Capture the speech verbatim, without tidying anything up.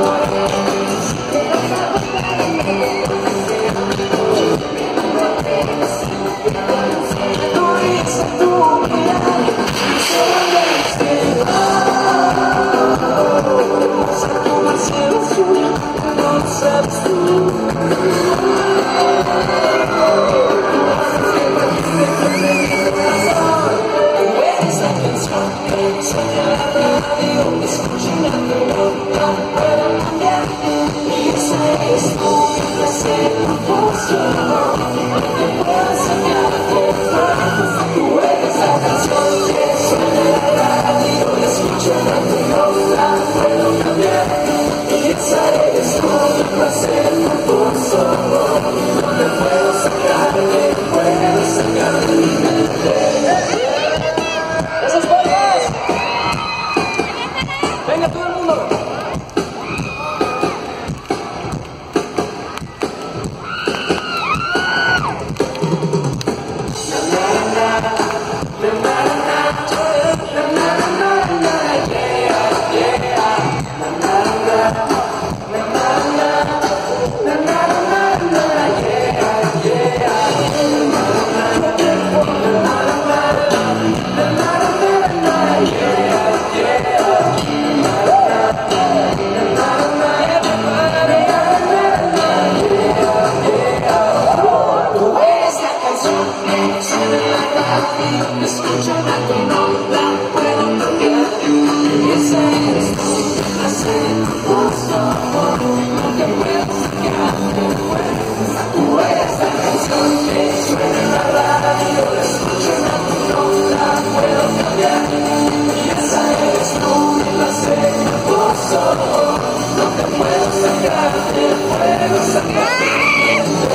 Venga todo el mundo. Escúchala con onda, puedo cambiar. Esa eres tú, la sé, por favor, no te puedo sacar de fuerza. Tú eres la canción que suena en la radio, escúchala con onda, puedo cambiar. Esa eres tú, la sé, por favor, no te puedo sacar, te puedo sacar.